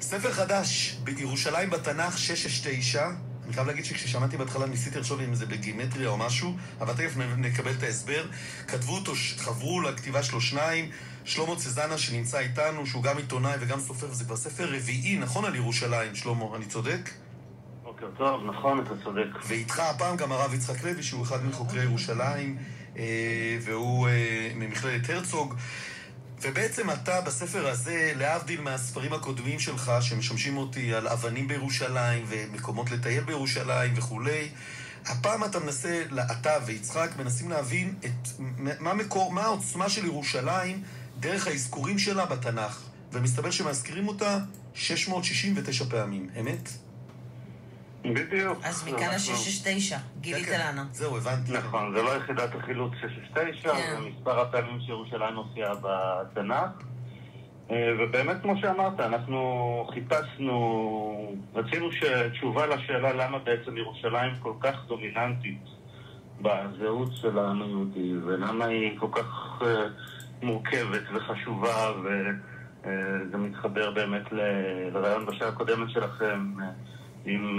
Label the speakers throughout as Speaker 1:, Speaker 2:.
Speaker 1: ספר חדש, בירושלים בתנ"ך 669. אני חייב להגיד שכששמעתי בהתחלה ניסיתי לחשוב אם זה בגימטריה או משהו, אבל תכף נקבל את ההסבר. כתבו אותו, חברו לכתיבה שלו שניים, שלמה צזנה שנמצא איתנו, שהוא גם עיתונאי וגם סופר, זה כבר ספר רביעי, נכון, על ירושלים, שלמה, אני צודק?
Speaker 2: בוקר טוב, נכון, אתה צודק.
Speaker 1: ואיתך הפעם גם הרב יצחק לוי, שהוא אחד מחוקרי ירושלים, והוא ממכללת הרצוג. ובעצם אתה בספר הזה, להבדיל מהספרים הקודמים שלך, שמשמשים אותי על אבנים בירושלים ומקומות לטייל בירושלים וכולי, הפעם אתה מנסה, אתה ויצחק מנסים להבין מה העוצמה של ירושלים דרך האזכורים שלה בתנ"ך. ומסתבר שמזכירים אותה 669 פעמים, אמת?
Speaker 2: בדיוק.
Speaker 3: אז מכאן ה-669, גילית לנו.
Speaker 1: זהו, הבנתי.
Speaker 2: נכון, זה לא יחידת החילוץ 669, זה מספר הפעמים שירושלים הופיעה בתנ"ך. ובאמת, כמו שאמרת, אנחנו חיפשנו, רצינו תשובה לשאלה למה בעצם ירושלים כל כך דומיננטית בזהות של העם היהודי, ולמה היא כל כך מורכבת וחשובה, וזה מתחבר באמת לרעיון בשעה הקודמת שלכם, עם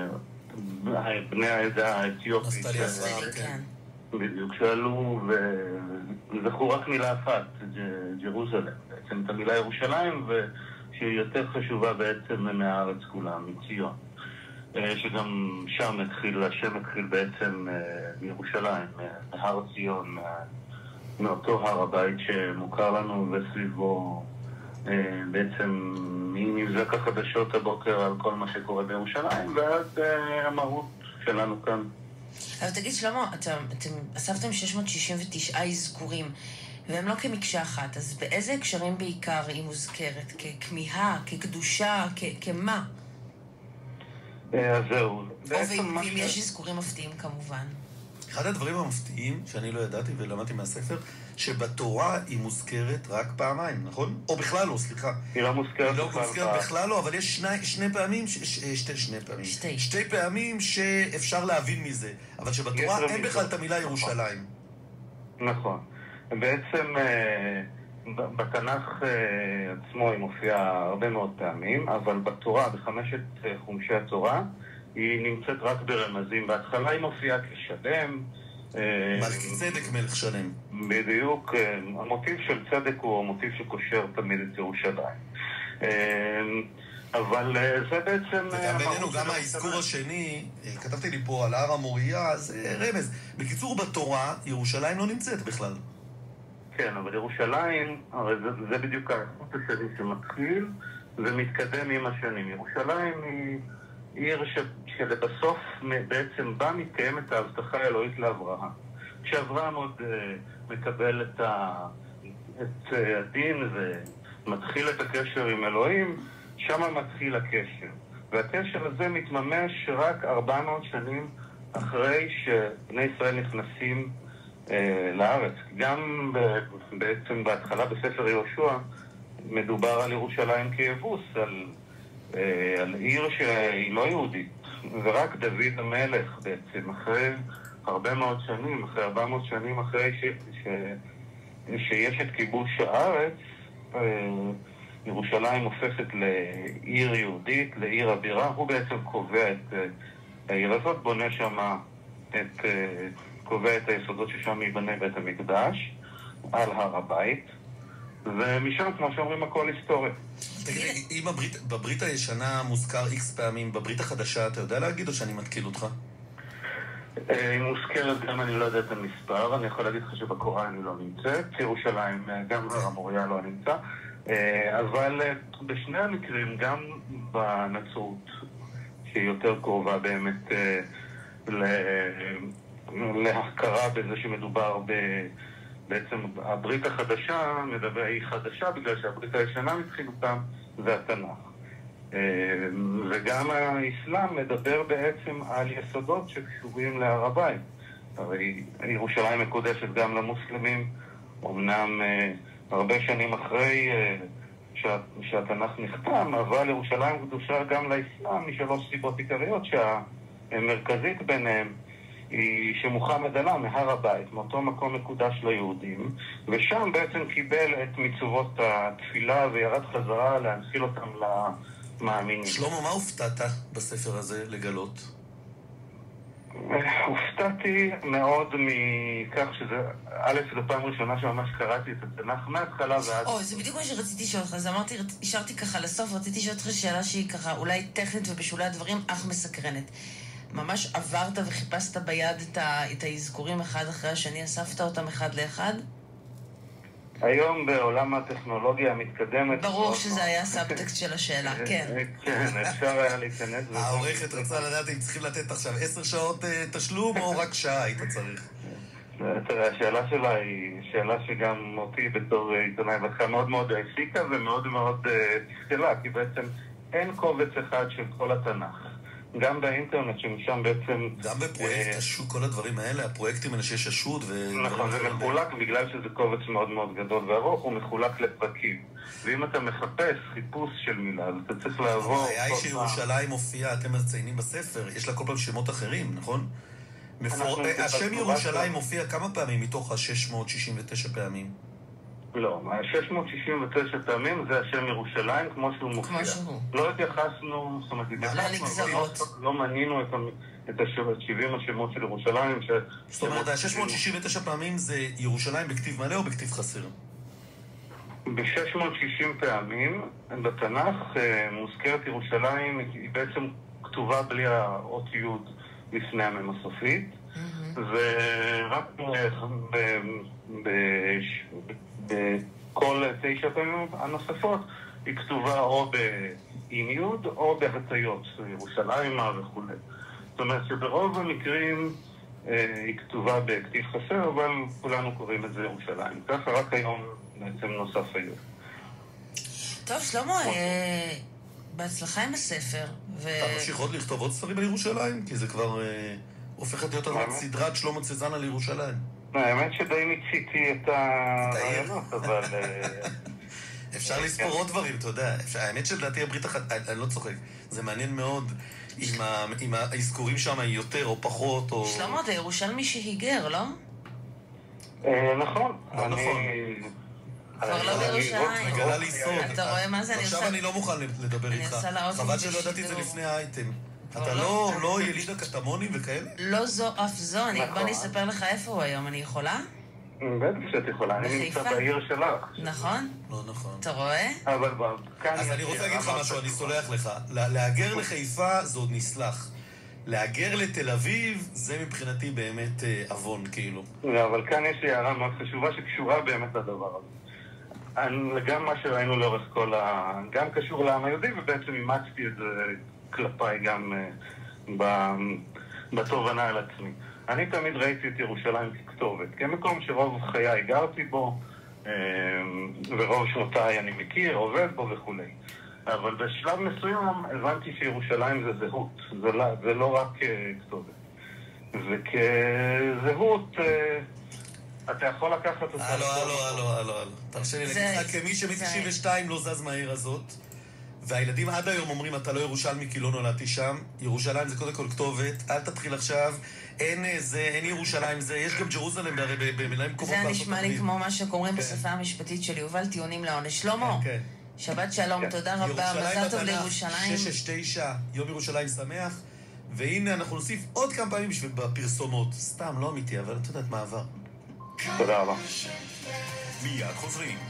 Speaker 2: בני העדה האתיופית בדיוק שעלו וזכו רק מילה אחת, ג'רוזלם, בעצם את המילה ירושלים, ושהיא יותר חשובה בעצם מהארץ כולה, מציון, שגם שם השם התחיל בעצם מירושלים, מהר ציון, מאותו הר הבית שמוכר לנו, וסביבו בעצם נבזק החדשות הבוקר על כל מה שקורה בירושלים, ועד המהות שלנו כאן.
Speaker 3: אבל תגיד שלמה, אתם אספתם 669 אזכורים, והם לא כמקשה אחת, אז באיזה הקשרים בעיקר היא מוזכרת? ככמיהה, כקדושה, כמה?
Speaker 2: אז זהו.
Speaker 3: ואם יש אזכורים מפתיעים כמובן.
Speaker 1: אחד הדברים המפתיעים שאני לא ידעתי ולמדתי מהספר, שבתורה היא מוזכרת רק פעמיים, נכון? או בכלל לא, סליחה.
Speaker 2: היא לא מוזכרת
Speaker 1: בכלל לא, אבל יש שתי פעמים שאפשר להבין מזה, אבל שבתורה אין בכלל את המילה ירושלים.
Speaker 2: נכון. בעצם בתנ"ך עצמו היא מופיעה הרבה מאוד פעמים, אבל בתורה, בחמשת חומשי התורה, היא נמצאת רק ברמזים. בהתחלה היא מופיעה כשלם.
Speaker 1: מלכי צדק מלך שלם.
Speaker 2: בדיוק. המוטיב של צדק הוא המוטיב שקושר תמיד את ירושלים. אבל זה בעצם...
Speaker 1: וגם בינינו, גם האזכור השני, כתבתי לי פה על הר המוריה, זה רמז. בקיצור, בתורה, ירושלים לא נמצאת בכלל.
Speaker 2: כן, אבל ירושלים, הרי זה בדיוק האחרות השני שמתחיל ומתקדם עם השנים. ירושלים היא עיר שלבסוף בעצם בה מתקיימת ההבטחה האלוהית לאברהם. כשאברהם עוד מקבל את הדין ומתחיל את הקשר עם אלוהים, שם מתחיל הקשר. והקשר הזה מתממש רק 400 שנים אחרי שבני ישראל נכנסים לארץ. גם בעצם בהתחלה בספר יהושע מדובר על ירושלים כיבוס, על עיר שהיא לא יהודית, ורק דוד המלך בעצם אחרי הרבה מאוד שנים, אחרי 400 שנים אחרי שיש את כיבוש הארץ, ירושלים הופכת לעיר יהודית, לעיר הבירה. הוא בעצם קובע את העיר הזאת, בונה שם קובע את היסודות ששם ייבנה בית המקדש על הר הבית, ומשם, כמו שאומרים, הכל היסטוריה.
Speaker 1: תגיד, אם בברית הישנה מוזכר X פעמים, בברית החדשה אתה יודע להגיד או שאני מתקיל אותך?
Speaker 2: היא מוזכרת גם, אני לא יודע את המספר, אני יכול להגיד לך שבקוראן היא לא נמצאת, ירושלים גם הר המוריה לא נמצא, אבל בשני המקרים, גם בנצרות, שהיא יותר קרובה באמת להכרה בזה שמדובר בעצם הברית החדשה, היא חדשה בגלל שהברית הישנה מבחינתם זה התנ"ך. וגם האסלאם מדבר בעצם על יסודות שקשורים להר הבית. הרי ירושלים מקודשת גם למוסלמים, אמנם הרבה שנים אחרי שהתנ"ך נחתם, אבל ירושלים קדושה גם לאסלאם משלוש סיבות עיקריות, שהמרכזית ביניהם היא שמוחמד עלה מהר הבית, מאותו מקום מקודש ליהודים, ושם בעצם קיבל את מצוות התפילה וירד חזרה להנחיל אותם מאמינים.
Speaker 1: שלמה, מה הופתעת בספר הזה לגלות?
Speaker 2: הופתעתי מאוד מכך שזה, א', זו פעם ראשונה שממש קראתי את התנ"ך מההתחלה ועד...
Speaker 3: זה בדיוק מה שרציתי לשאול אותך, אז אמרתי, השארתי ככה לסוף, רציתי לשאול אותך שאלה שהיא ככה אולי טכנית ובשולי הדברים, אך מסקרנת. ממש עברת וחיפשת ביד את האזכורים אחד אחרי השני, אספת אותם אחד לאחד?
Speaker 2: היום בעולם הטכנולוגיה המתקדמת...
Speaker 3: ברור שזה היה הסאבטקסט של השאלה, כן.
Speaker 2: כן, אפשר היה להיכנס...
Speaker 1: העורכת רצה לדעת אם צריכים לתת עכשיו 10 שעות תשלום או רק שעה היית צריך.
Speaker 2: תראה, השאלה שלה היא שאלה שגם אותי בתור עיתונאי בתך מאוד מאוד העסיקה ומאוד מאוד תפתלה, כי בעצם אין קובץ אחד של כל התנ"ך. גם באינטרנט שמשם בעצם...
Speaker 1: גם בפרויקט השוק, כל הדברים האלה, הפרויקטים האלה שיש השוט ו...
Speaker 2: נכון, זה מחולק בגלל שזה קובץ מאוד מאוד גדול וארוך, הוא מחולק לפרקים. ואם אתה מחפש חיפוש של מילה, אז אתה צריך לעבור...
Speaker 1: הבעיה היא שירושלים מופיעה, אתם מציינים בספר, יש לה כל פעם שמות אחרים, נכון? השם ירושלים מופיע כמה פעמים מתוך ה-669 פעמים?
Speaker 2: לא, ה-669 פעמים זה השם ירושלים כמו שהוא מופיע. לא התייחסנו, זאת אומרת, לא מנינו את 70 השמות של ירושלים.
Speaker 1: זאת אומרת, ה-669 פעמים זה ירושלים בכתיב מלא או בכתיב חסר?
Speaker 2: ב-660 פעמים בתנ"ך מוזכרת ירושלים, היא בעצם כתובה בלי האות י' לפני המ"ם הסופית, ורק בכל 9 פעמים הנוספות היא כתובה או עם י' או בהטיות, ירושלימה וכו'. זאת אומרת שברוב המקרים היא כתובה בכתיב חסר, אבל כולנו קוראים את זה ירושלים. ככה רק היום בעצם נוסף היום.
Speaker 3: טוב, שלמה, בהצלחה עם הספר.
Speaker 1: אתה ממשיך עוד לכתוב עוד ספרים על ירושלים? כי זה כבר הופכת להיות סדרת שלמה צזנה לירושלים.
Speaker 2: האמת שדי מיציתי את הרעיונות, אבל...
Speaker 1: אפשר לספור עוד דברים, אתה יודע. האמת שלדעתי הברית אחת, אני לא צוחק, זה מעניין מאוד אם האזכורים שם היא יותר או פחות או...
Speaker 3: שלמה, זה ירושלמי שהיגר, לא?
Speaker 2: נכון.
Speaker 1: לא נכון.
Speaker 3: כבר לא בירושלים.
Speaker 1: מגלה לי סוד.
Speaker 3: אתה רואה מה זה?
Speaker 1: עכשיו אני לא מוכן לדבר איתך. חבל שלא ידעתי את זה לפני האייטם. אתה לא יליד הקטמונים וכאלה?
Speaker 3: לא זו אף זו. בוא אני אספר לך איפה הוא היום. אני יכולה?
Speaker 2: בטח שאת יכולה. אני נמצא בעיר שלך.
Speaker 3: נכון?
Speaker 1: לא נכון.
Speaker 3: אתה רואה?
Speaker 1: אז אני רוצה להגיד לך משהו, אני סולח לך. להגר לחיפה זה עוד נסלח. להגר לתל אביב, זה מבחינתי באמת אבון, כאילו.
Speaker 2: אבל כאן יש לי הערה מאוד חשובה שקשורה באמת לדבר הזה. גם מה שראינו לאורך כל גם קשור לעם היהודי, ובעצם אימצתי את זה כלפיי גם בתובנה על עצמי. אני תמיד ראיתי את ירושלים ככתובת, כמקום שרוב חיי גרתי בו, ורוב שנותיי אני מכיר, עובד בו וכו'. אבל בשלב מסוים הבנתי שירושלים זה זהות, זה לא רק כתובת. וכזהות, אתה יכול לקחת אותה...
Speaker 1: הלו. תרשה לי להגיד לך, כמי שמ-92 לא זז מהעיר הזאת, והילדים עד היום אומרים, אתה לא ירושלמי כי לא נולדתי שם, ירושלים זה קודם כל כתובת, אל תתחיל עכשיו, אין ירושלים זה, יש גם ג'רוזלם במילים קומות.
Speaker 3: זה נשמע לי כמו מה שקוראים בשפה המשפטית של יובל, טיעונים לעונש. שלמה, שבת שלום, תודה רבה, מזל טוב לירושלים.
Speaker 1: 669, יום ירושלים שמח, והנה אנחנו נוסיף עוד כמה פעמים בפרסומות, סתם, לא אמיתי, אבל את יודעת מה עבר.
Speaker 2: תודה רבה.
Speaker 1: מיד חוזרים.